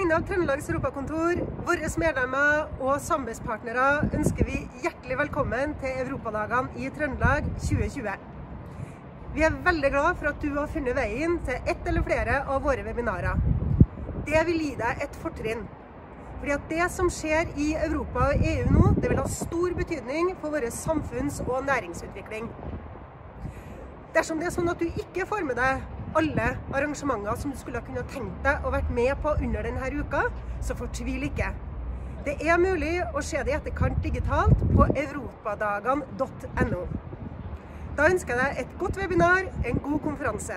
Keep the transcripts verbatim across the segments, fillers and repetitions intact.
vegne av Trøndelags Europakontor, våre medlemmer og samarbeidspartnere ønsker vi hjertelig velkommen til Europadagene i Trøndelag tjue tjue. Vi er veldig glad for at du har funnet veien til ett eller flere av våre webinarer. Det vil gi deg et fortrinn. Fordi at det som skjer i Europa og E U nå, det vil ha stor betydning for våre samfunns- og næringsutvikling. Dersom det er sånn at du ikke får med deg alle arrangementer som du skulle kunne tenkt deg å vært med på under denne uka, så fortvil ikke. Det er mulig å se det i etterkant digitalt på europadagene punktum no. Da ønsker jeg deg et godt webinar, en god konferanse.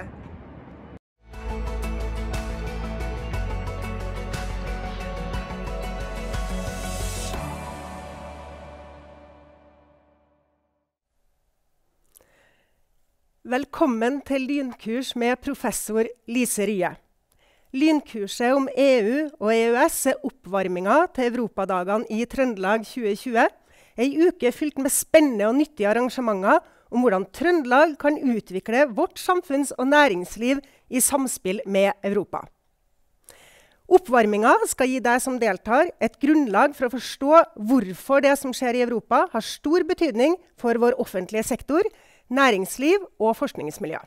Velkommen til lynkurs med professor Lise Rye. Lynkurset om E U og E U S er oppvarminga til Europadagene i Trøndelag tjue tjue, en uke fylt med spennende og nyttige arrangementer om hvordan Trøndelag kan utvikle vårt samfunns- og næringsliv i samspill med Europa. Oppvarminga skal gi deg som deltar et grunnlag for å forstå hvorfor det som skjer i Europa har stor betydning for vår offentlige sektor, næringsliv og forskningsmiljø.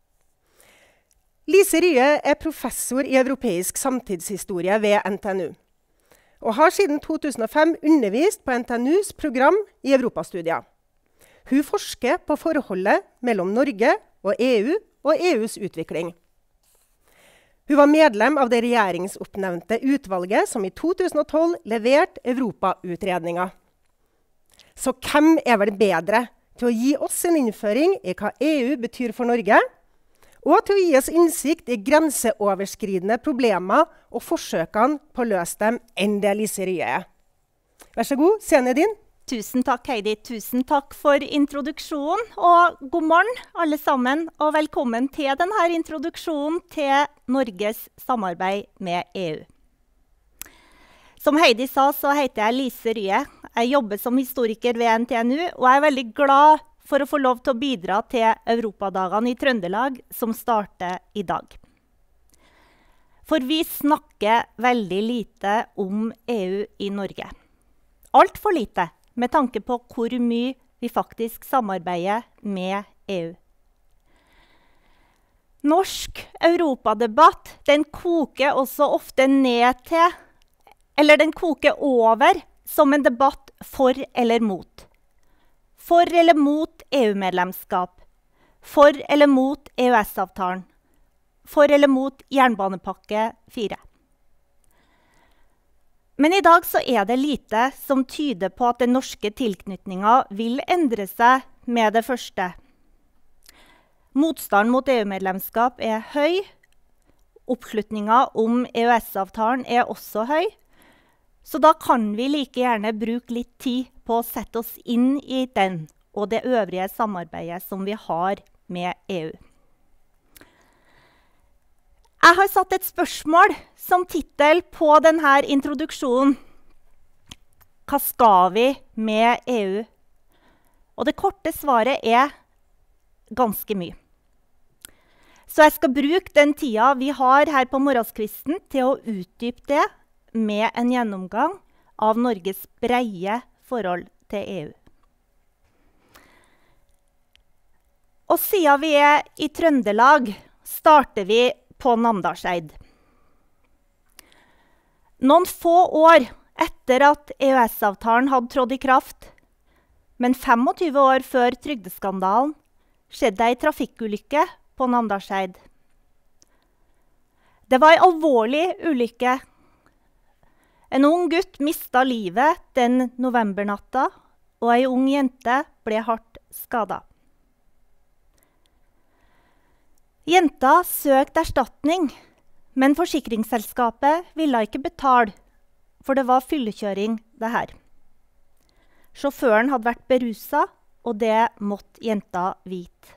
Lise Rye er professor i europeisk samtidshistorie ved N T N U, og har siden to tusen og fem undervist på N T N U's program i Europastudier. Hun forsker på forholdet mellom Norge og E U og E U's utvikling. Hun var medlem av det regjeringsoppnevnte utvalget som i to tusen og tolv leverte Europautredninger. Så hvem er vel bedre til å gi oss en innføring i hva E U betyr for Norge, og til å gi oss innsikt i grenseoverskridende problemer og forsøkene på å løse dem enn det Lise Rye er. Vær så god, scenen er din. Tusen takk, Heidi. Tusen takk for introduksjonen, og god morgen alle sammen, og velkommen til denne introduksjonen til Norges samarbeid med E U. Som Heidi sa, så heter jeg Lise Rye. Jeg jobber som historiker ved N T N U, og jeg er veldig glad for å få lov til å bidra til Europadagene i Trøndelag, som starter i dag. For vi snakker veldig lite om E U i Norge. Alt for lite, med tanke på hvor mye vi faktisk samarbeider med E U. Norsk europadebatt, den koker også ofte ned til, eller den koker over, som en debatt for eller mot. For eller mot E U-medlemskap. For eller mot E U S-avtalen. For eller mot jernbanepakke fire. Men i dag så er det lite som tyder på at den norske tilknytningen vil endre seg med det første. Motstanden mot E U-medlemskap er høy. Oppslutningen om E U S-avtalen er også høy. Så da kan vi like gjerne bruke litt tid på å sette oss inn i den og det øvrige samarbeidet som vi har med E U. Jeg har satt et spørsmål som titel på denne introduksjonen. Hva skal vi med E U? Og det korte svaret er ganske mye. Så jeg skal bruke den tida vi har her på morgenskvisten til å utdype det med en gjennomgang av Norges breie forhold til E U. Og siden vi er i Trøndelag, starter vi på Namdalseid. Noen få år etter at E U S-avtalen hadde trådt i kraft, men tjuefem år før trygdeskandalen, skjedde ei trafikkulykke på Namdalseid. Det var en alvorlig ulykke. En ung gutt mistet livet den novembernatta, og en ung jente ble hardt skadet. Jenta søkte erstatning, men forsikringsselskapet ville ikke betale, for det var fyllekjøring det her. Sjåføren hadde vært beruset, og det måtte jenta vite.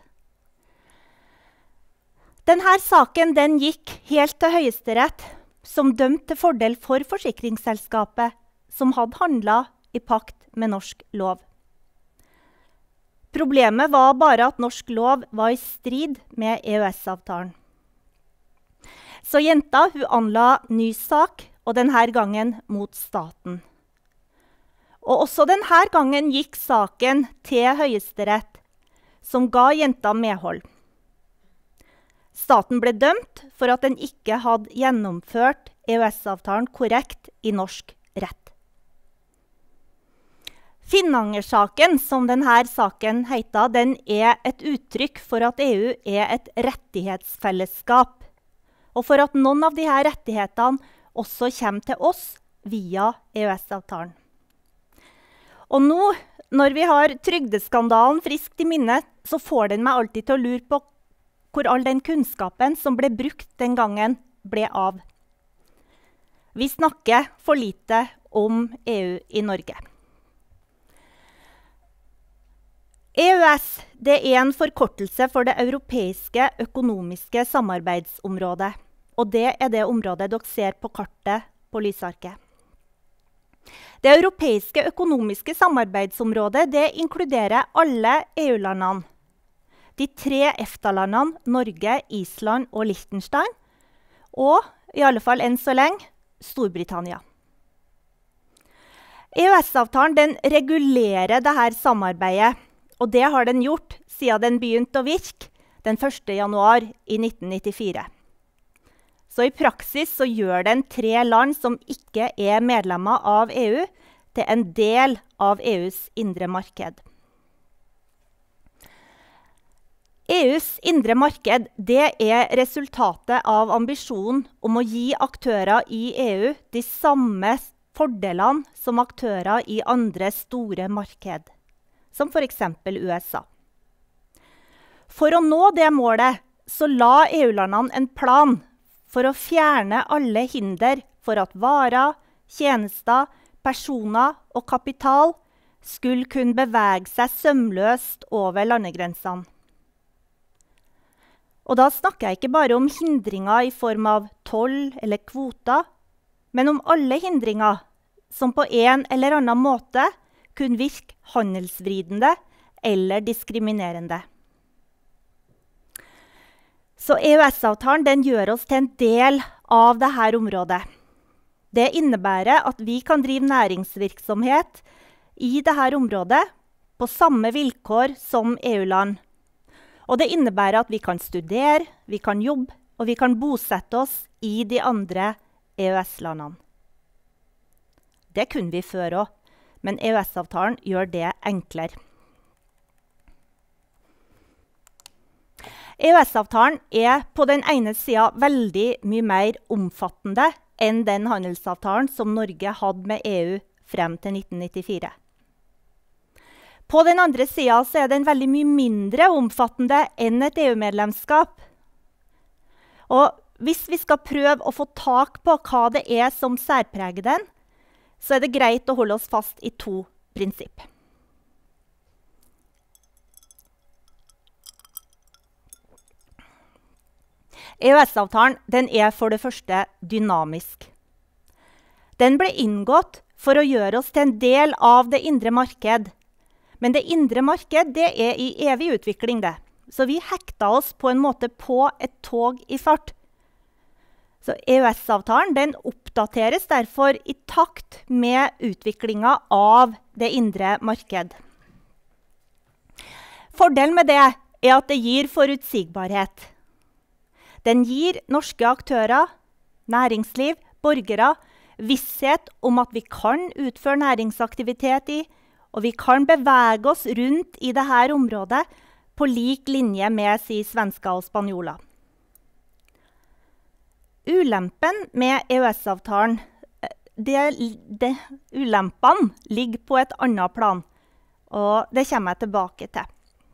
Denne saken den gikk helt til Høyesterett, som dømte til fordel for forsikringsselskapet, som hadde handlet i pakt med norsk lov. Problemet var bare at norsk lov var i strid med E U S-avtalen. Så jenta hun anla ny sak, og denne gangen mot staten. Og også denne gangen gikk saken til Høyesterett, som ga jenta medhold. Staten ble dømt for at den ikke hadde gjennomført E U S-avtalen korrekt i norsk rett. Finnanger-saken, som denne saken heter, den er et uttrykk for at E U er et rettighetsfellesskap, og for at noen av disse rettighetene også kommer til oss via E U S-avtalen. Og nå, når vi har trygdeskandalen friskt i minnet, så får den meg alltid til å lure på hvor all den kunnskapen som ble brukt den gangen, ble av. Vi snakker for lite om E U i Norge. E U S det er en forkortelse for det europeiske økonomiske samarbeidsområdet. Og det er det området dere ser på kartet på lysarket. Det europeiske økonomiske samarbeidsområdet det inkluderer alle E U-landene. De tre EFTA-landene, Norge, Island og Liechtenstein. Og, i alle fall enn så lenge, Storbritannia. E U S-avtalen den regulerer dette samarbeidet. Og det har den gjort siden den begynte å virke den første januar i nitten nittifire. Så i praksis så gjør den tre land som ikke er medlemmer av E U, til en del av E U's indre marked. E U's indre marked det er resultatet av ambisjonen om å gi aktører i E U de samme fordelene som aktører i andre store marked, som for eksempel U S A. For å nå det målet så la E U-landene en plan for å fjerne alle hinder for at varer, tjenester, personer og kapital skulle kunne bevege seg sømløst over landegrensene. Og da snakker jeg ikke bare om hindringer i form av toll eller kvoter, men om alle hindringer som på en eller annen måte kunne virke handelsvridende eller diskriminerende. Så E U S-avtalen den gjør oss til en del av dette området. Det innebærer at vi kan drive næringsvirksomhet i dette området på samme vilkår som E U-land. Og det innebærer at vi kan studere, vi kan jobbe, og vi kan bosette oss i de andre E U S-landene. Det kunne vi før også, men E U S-avtalen gjør det enklere. E U S-avtalen er på den ene siden veldig mye mer omfattende enn den handelsavtalen som Norge hadde med E U frem til nitten nittifire. På den andre siden så er den veldig mye mindre omfattende enn et E U-medlemskap. Og hvis vi skal prøve å få tak på hva det er som særpreger den, så er det greit å holde oss fast i to prinsipper. E U S-avtalen den er for det første dynamisk. Den ble inngått for å gjøre oss til en del av det indre marked. Men det indre marked det er i evig utvikling, det. Så vi hekta oss på en måte på et tog i fart. Så E U S-avtalen den oppdateres derfor i takt med utviklingen av det indre marked. Fordelen med det er at det gir forutsigbarhet. Den gir norske aktører, næringsliv, borgere, visshet om at vi kan utføre næringsaktivitet i, og vi kan bevege oss rundt i dette området på lik linje med si svensker og spanjoler. Ulempen med E U S-avtalen, det, det, ulempene ligger på et annet plan, og det kommer jeg tilbake til.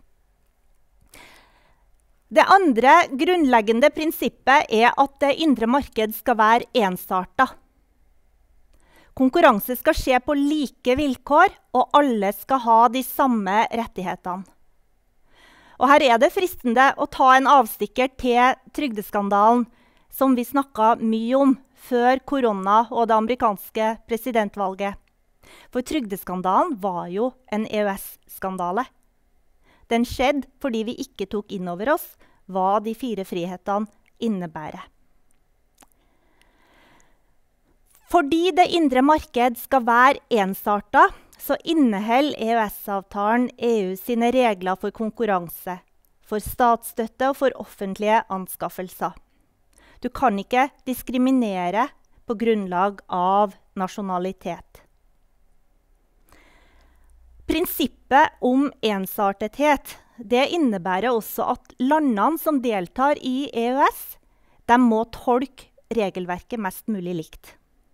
Det andre grunnleggende prinsippet er at det indre marked skal være ensartet. Konkurranse skal skje på like vilkår, og alle skal ha de samme rettighetene. Og her er det fristende å ta en avstikker til trygdeskandalen, som vi snakket mye om før korona og det amerikanske presidentvalget. For trygdeskandalen var jo en E U S-skandale. Den skjedde fordi vi ikke tok inn over oss hva de fire frihetene innebærer. Fordi det indre marked skal være ensartet, så inneholder E U S-avtalen E U sine regler for konkurranse, for statsstøtte og for offentlige anskaffelser. Du kan ikke diskriminere på grunnlag av nasjonalitet. Prinsippet om ensartethet det innebærer også at landene som deltar i E U S, de må tolke regelverket mest mulig likt.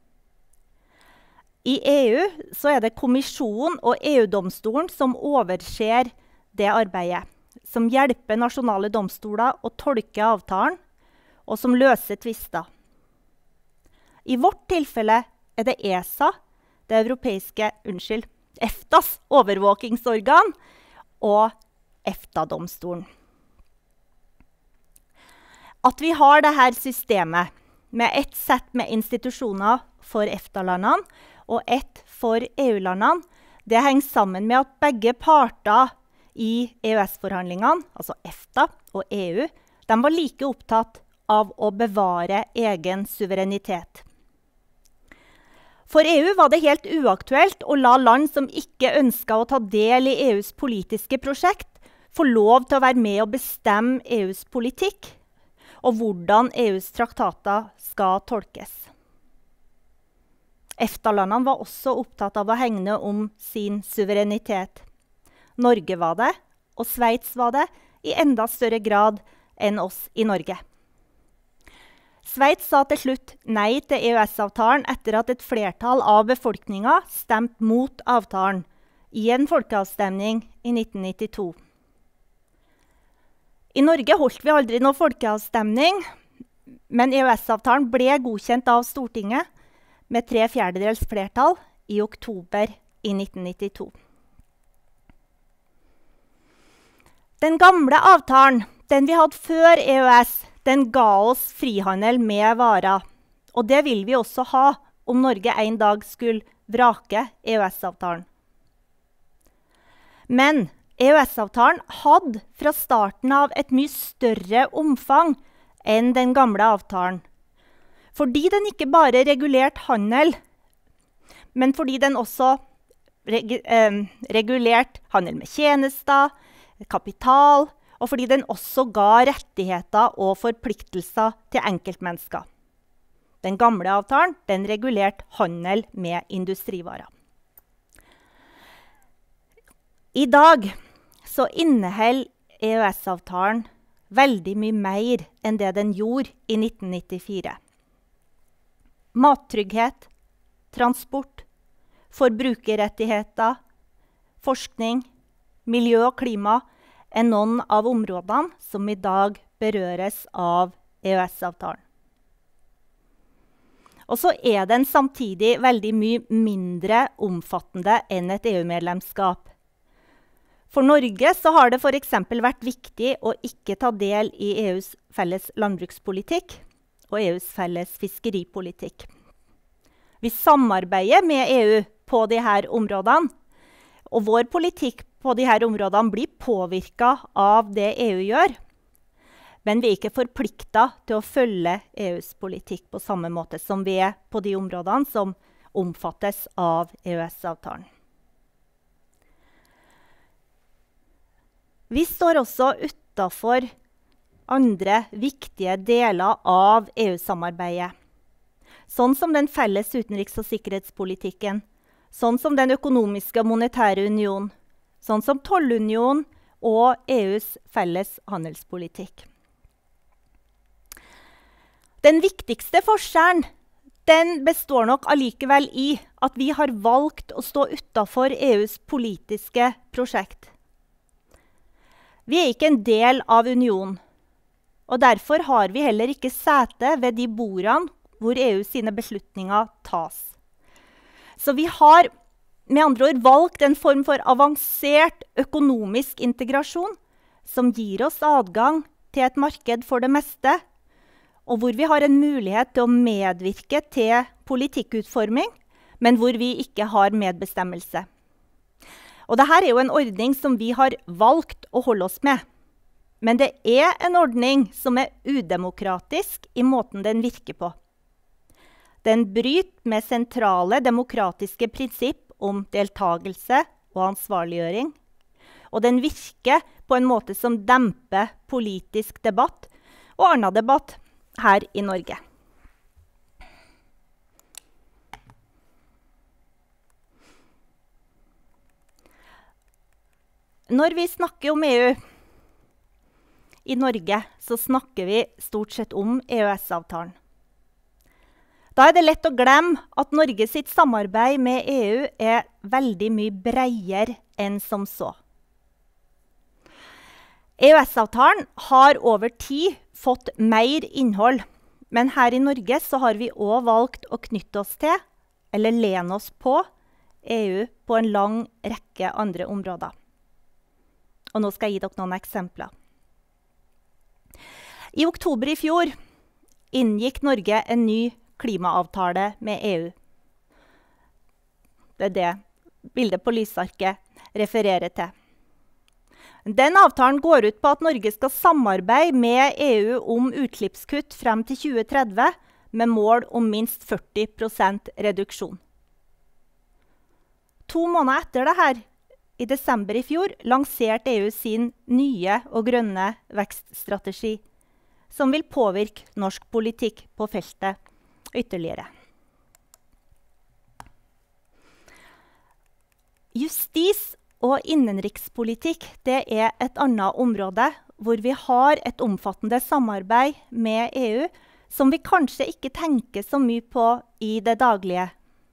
I E U så er det kommisjonen og E U-domstolen som overser det arbeidet, som hjelper nasjonale domstoler å tolke avtalen, og som løser tvister. I vårt tilfelle er det ESA, det europeiske, unnskyld, EFTAs overvåkingsorgan, og EFTA-domstolen. At vi har dette systemet med ett sett med institusjoner for EFTA-landene og ett for E U-landene, det henger sammen med at begge parter i E U S-forhandlingene, altså EFTA og E U, de var like opptatt av å bevare egen suverenitet. For E U var det helt uaktuelt å la land som ikke ønsket å ta del i E U's politiske prosjekt, få lov til å være med og bestemme E U's politikk, og hvordan E U's traktater skal tolkes. EFTA-landene var også opptatt av å hegne om sin suverenitet. Norge var det, og Sveits var det, i enda større grad enn oss i Norge. Sveits sa til slutt nei til E U S-avtalen etter at et flertall av befolkningen stemte mot avtalen i en folkeavstemning i nitten nittito. I Norge holdt vi aldri noen folkeavstemning, men E U S-avtalen ble godkjent av Stortinget med tre fjerdedels flertall i oktober i nitten nittito. Den gamle avtalen, den vi hadde før E U S, den ga oss frihandel med varer. Og det vil vi også ha om Norge en dag skulle vrake E U S-avtalen. Men E U S-avtalen hadde fra starten av et mye større omfang enn den gamle avtalen. Fordi den ikke bare regulerte handel, men fordi den også reg eh, regulerte handel med tjenester, kapital, og fordi den også ga rettigheter og forpliktelser til enkeltmennesker. Den gamle avtalen, den regulerte handel med industrivarer. I dag så inneholder E U S-avtalen veldig mye mer enn det den gjorde i nitten nittifire. Mattrygghet, transport, forbrukerrettigheter, forskning, miljø og klima er noen av områdene som i dag berøres av E U S-avtalen. Og så er den samtidig veldig mye mindre omfattende enn et E U-medlemskap. For Norge så har det for eksempel vært viktig å ikke ta del i E U's felles landbrukspolitikk og E U's felles fiskeripolitikk. Vi samarbeider med E U på disse områdene, og vår politikk på disse områdene blir påvirket av det E U gjør, men vi er ikke forpliktet til å følge E U's politikk på samme måte som vi er på de områdene som omfattes av E U S-avtalen. Vi står også utenfor andre viktige deler av E U-samarbeidet, sånn som den felles utenriks- og sikkerhetspolitikken, sånn som den økonomiske og monetære union, sånn som tollunion og E U's felles handelspolitikk. Den viktigste forskjellen den består nok allikevel i at vi har valgt å stå utenfor E U's politiske prosjekt. Vi er ikke en del av unionen, og derfor har vi heller ikke sete ved de bordene hvor E U sine beslutninger tas. Så vi har med andre ord valgt en form for avansert økonomisk integrasjon som gir oss adgang til et marked for det meste, og hvor vi har en mulighet til å medvirke til politikkutforming, men hvor vi ikke har medbestemmelse. Og dette er jo en ordning som vi har valgt å holde oss med. Men det er en ordning som er udemokratisk i måten den virker på. Den bryter med sentrale demokratiske prinsipp om deltagelse og ansvarliggjøring. Og den virker på en måte som demper politisk debatt og annen debatt her i Norge. Når vi snakker om E U i Norge, så snakker vi stort sett om E Ø S-avtalen. Da er det lett å glemme at Norge sitt samarbeid med E U er veldig mye bredere enn som så. E Ø S-avtalen har over tid fått mer innhold, men her i Norge så har vi også valgt å knytte oss til, eller lene oss på, E U på en lang rekke andre områder. Og nå skal jeg gi dere noen eksempler. I oktober i fjor inngikk Norge en ny klimaavtale med E U. Det er det bildet på lysarket refererer til. Den avtalen går ut på at Norge skal samarbeide med E U om utslippskutt frem til tjue tretti med mål om minst førti prosent reduksjon. To måneder etter dette, i desember i fjor, lanserte E U sin nye og grønne vekststrategi, som vil påvirke norsk politikk på feltet ytterligere. Justis- og innenrikspolitikk det er et annet område hvor vi har et omfattende samarbeid med E U som vi kanskje ikke tenker så mye på i det daglige.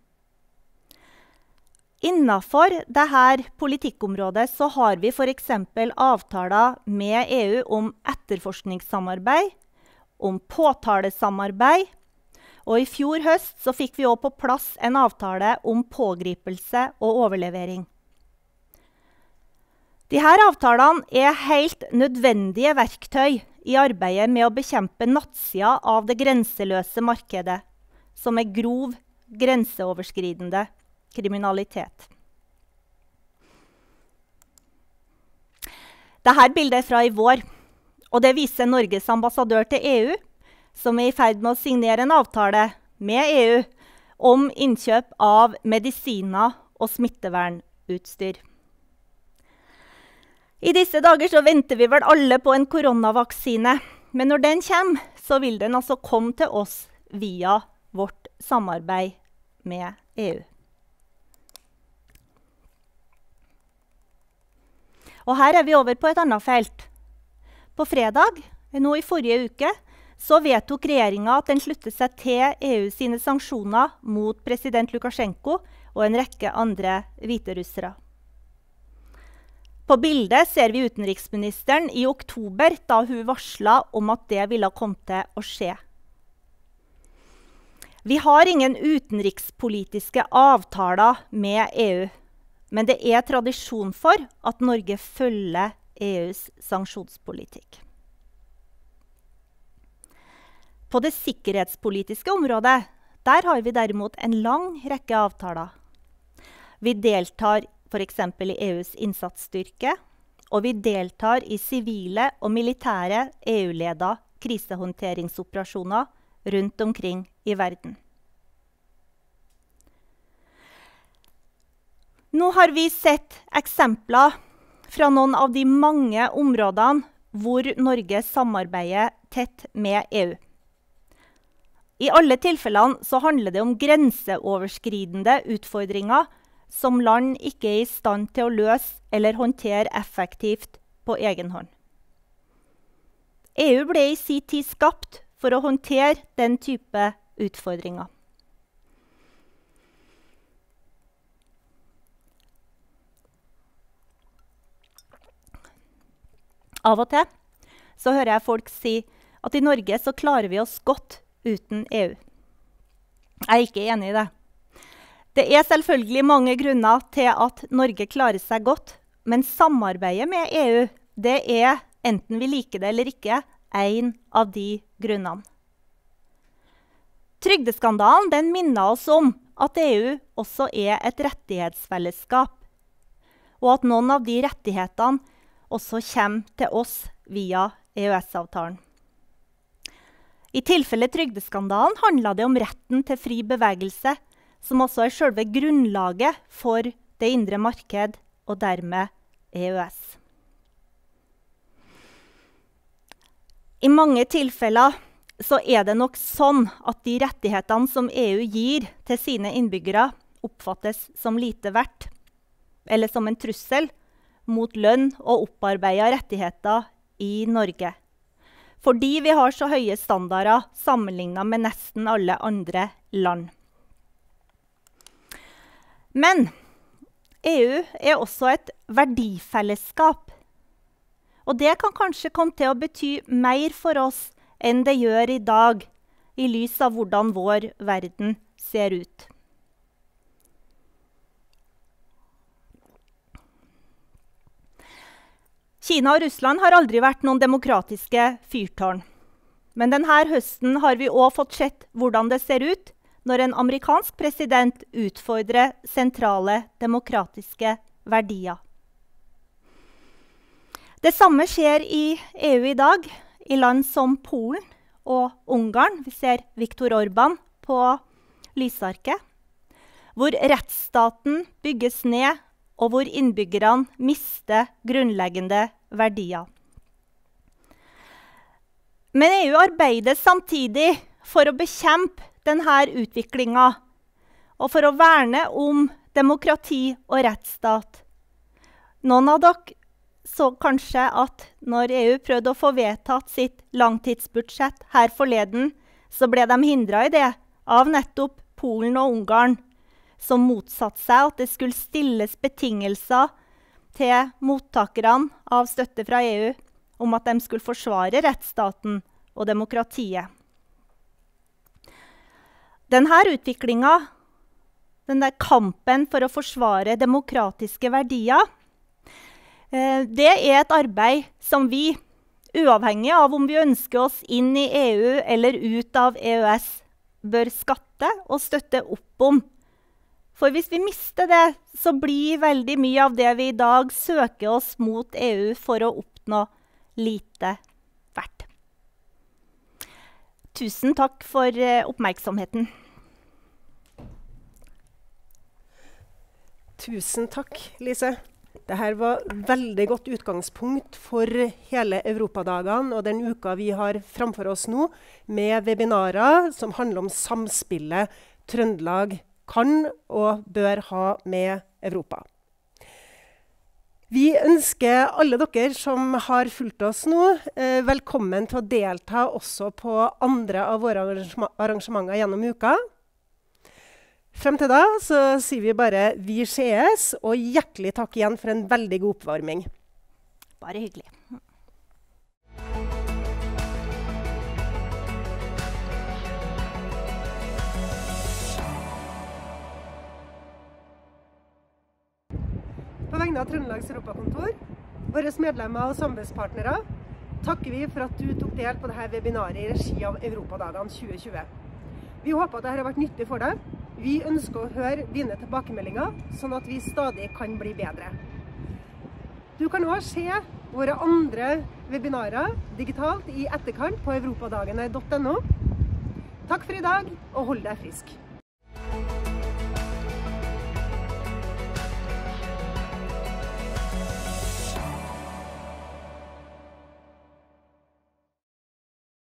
Innenfor dette politikkområdet så har vi for eksempel avtaler med E U om etterforskningssamarbeid, om påtalesamarbeid, og i fjor høst så fikk vi også på plass en avtale om pågripelse og overlevering. Disse avtalene er helt nødvendige verktøy i arbeidet med å bekjempe nattsida av det grenseløse markedet, som er grov, grenseoverskridende kriminalitet. Dette bildet er fra i vår, og det viser Norges ambassadør til E U, som er i ferd med å signere en avtale med E U om innkjøp av medisiner og smittevernutstyr. I disse dager så venter vi vel alle på en koronavaksine, men når den kommer, så vil den altså komme til oss via vårt samarbeid med E U. Og her er vi over på et annet felt. På fredag, nå i forrige uke, så vedtok regjeringen at den slutter seg til E U sine sanksjoner mot president Lukasjenko og en rekke andre hviterussere. På bildet ser vi utenriksministeren i oktober, da hun varslet om at det ville komme til å skje. Vi har ingen utenrikspolitiske avtaler med E U, men det er tradisjon for at Norge følger E U's sanksjonspolitikk. På det sikkerhetspolitiske området, der har vi derimot en lang rekke avtaler. Vi deltar for eksempel i E U's innsatsstyrke, og vi deltar i sivile og militære E U-ledede krisehåndteringsoperasjoner rundt omkring i verden. Nå har vi sett eksempler fra noen av de mange områdene hvor Norge samarbeider tett med E U. I alle tilfellene så handler det om grenseoverskridende utfordringer som land ikke er i stand til å løse eller håndtere effektivt på egen hånd. E U ble i sin tid skapt for å håndtere den type utfordringer. Av og til så hører jeg folk si at i Norge så klarer vi oss godt uten E U. Jeg er ikke enig i det. Det er selvfølgelig mange grunner til at Norge klarer seg godt, men samarbeidet med E U, det er, enten vi liker det eller ikke, en av de grunnene. Trygdeskandalen den minner oss om at E U også er et rettighetsfellesskap, og at noen av de rettighetene også kommer til oss via E Ø S-avtalen. I tilfelle trygdeskandalen handlet det om retten til fri bevegelse, som også er selve grunnlaget for det indre marked og dermed E U S. I mange tilfeller så er det nok sånn at de rettighetene som E U gir til sine innbyggere oppfattes som lite verdt, eller som en trussel mot lønn og opparbeidede rettigheter i Norge. Fordi vi har så høye standarder sammenlignet med nesten alle andre land. Men E U er også et verdifellesskap. Og det kan kanskje komme til å bety mer for oss enn det gjør i dag, i lys av hvordan vår verden ser ut. Kina og Russland har aldri vært noen demokratiske fyrtårn. Men denne høsten har vi også fått sett hvordan det ser ut når en amerikansk president utfordrer sentrale demokratiske verdier. Det samme skjer i E U i dag, i land som Polen og Ungarn. Vi ser Viktor Orbán på lysarket, hvor rettsstaten bygges ned, og hvor innbyggerne mister grunnleggende verdier. Men E U arbeider samtidig for å bekjempe denne utviklingen, og for å verne om demokrati og rettsstat. Noen av dere så kanskje at når E U prøvde å få vedtatt sitt langtidsbudsjett her forleden, så ble de hindret i det av nettopp Polen og Ungarn, som motsatte seg at det skulle stilles betingelser til mottakerne av støtte fra E U om at de skulle forsvare rettsstaten og demokratiet. Denne utviklingen, denne kampen for å forsvare demokratiske verdier, det er et arbeid som vi, uavhengig av om vi ønsker oss inn i E U eller ut av E U S, bør skatte og støtte opp om. For hvis vi mister det, så blir veldig mye av det vi i dag søker oss mot E U for å oppnå lite verdt. Tusen takk for oppmerksomheten. Tusen takk, Lise. Dette var veldig godt utgangspunkt for hele Europadagene og den uka vi har framfor oss nå, med webinarer som handler om samspillet Trøndelag kan og bør ha med Europa. Vi ønsker alle dere som har fulgt oss nå, eh, velkommen til å delta også på andre av våre arrangementer gjennom uka. Frem til da så sier vi bare vi sees, og hjertelig takk igjen for en veldig god oppvarming. Bare hyggelig. På vegne av Trøndelags Europakontor, våre medlemmer og samarbeidspartnere, takker vi for at du tok del på dette webinaret i regi av Europadagene tjue tjue. Vi håper at dette har vært nyttig for deg. Vi ønsker å høre dine tilbakemeldinger, sånn at vi stadig kan bli bedre. Du kan også se våre andre webinarer digitalt i etterkant på europadagene punktum no. Takk for i dag, og hold deg frisk.